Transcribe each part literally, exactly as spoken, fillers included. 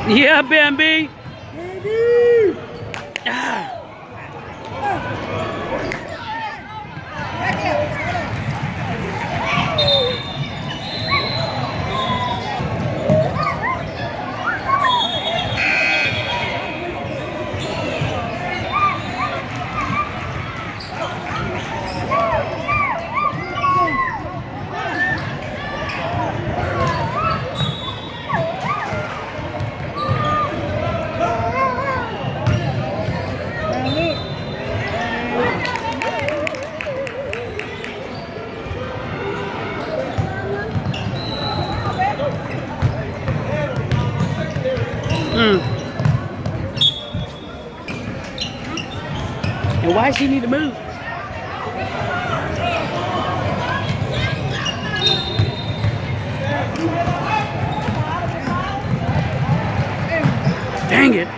Yeah, Bambi. Bambi. Ah. Mm. And why does she need to move? Dang it.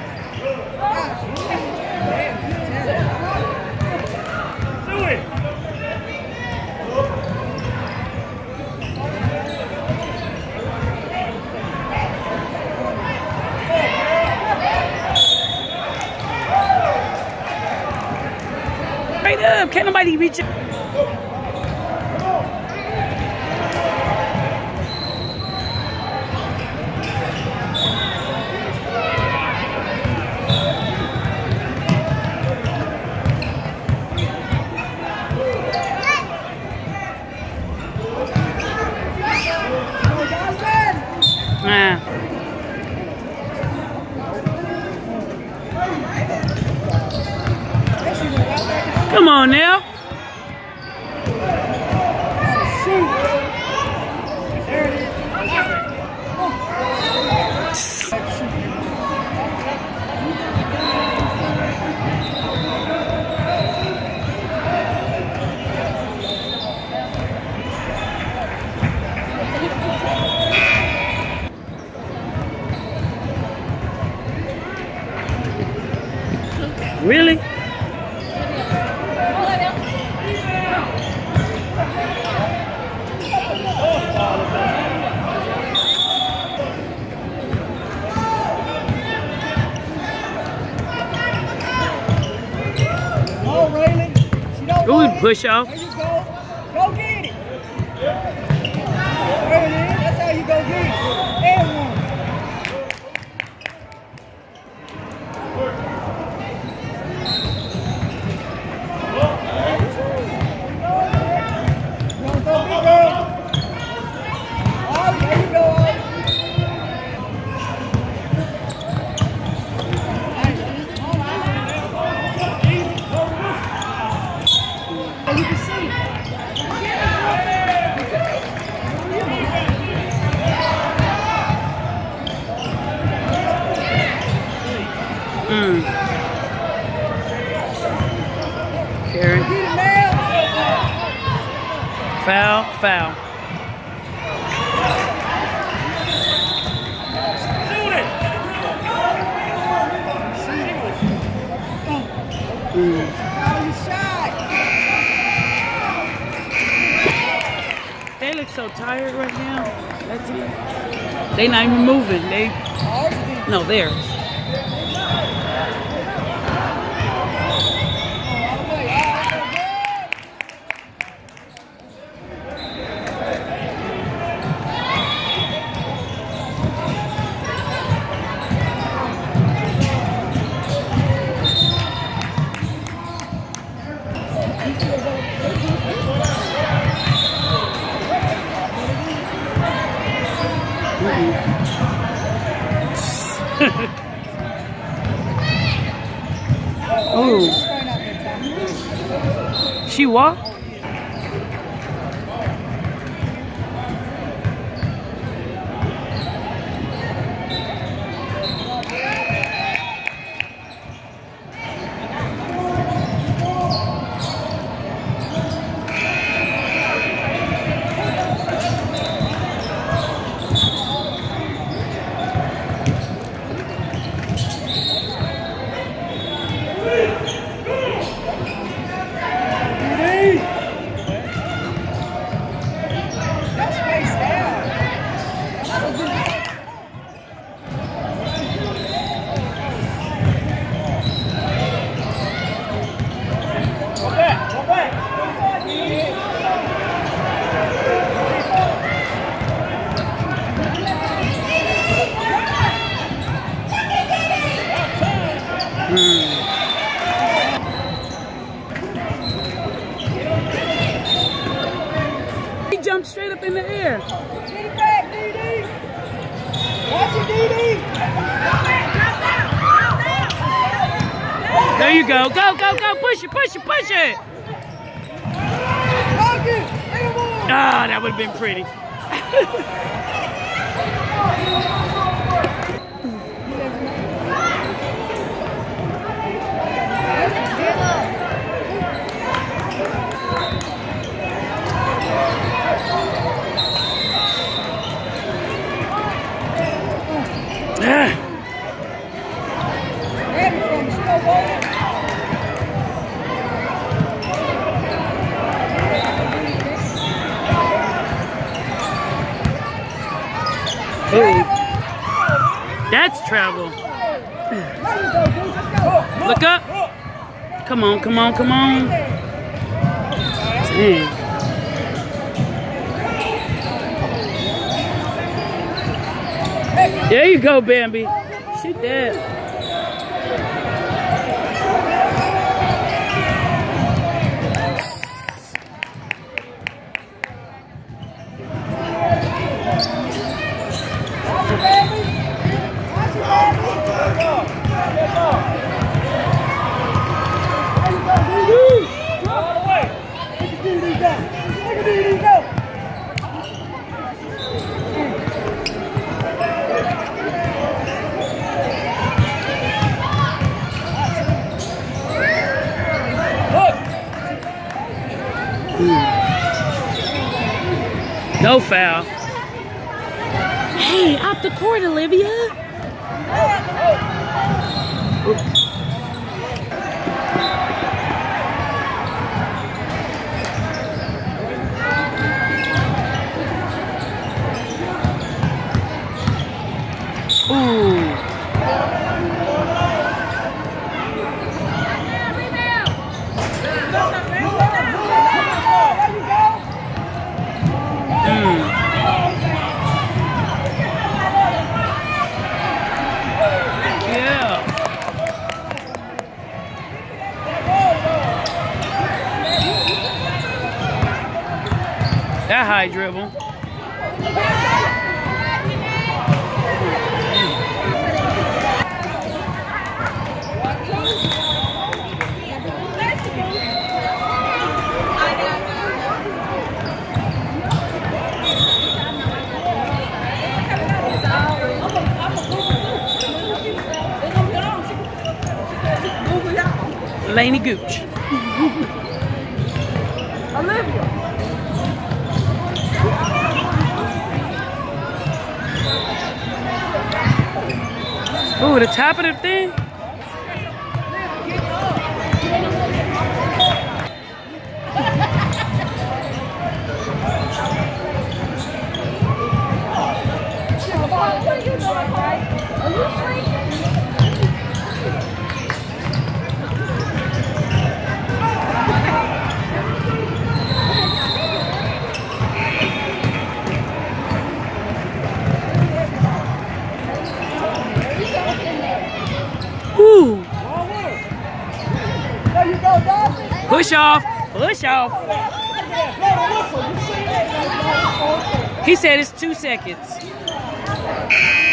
Right up. Can't nobody reach it. Ah. Come on now. Really? Ooh, push off. There you go. Go get it. There it is. That's how you go get it. And one. You can see. Mm. Karen. Foul, foul. Mm. They look so tired right now. That's it. They not even moving. They no, theirs. Oh, she walked. Hey! straight up in the air. Get it back, D D. Watch it, D D. There you go. Go, go, go. Push it, push it, push it. Ah, that would have been pretty. Ooh. That's travel. Look up. Come on, come on, come on. Dang. There you go, Bambi. Shoot that. No foul. Hey, out the court, Olivia. Ooh. That high dribble. Laney Gooch. Olivia. Ooh, the top of the thing. Ooh. Push off. Push off. He said it's two seconds.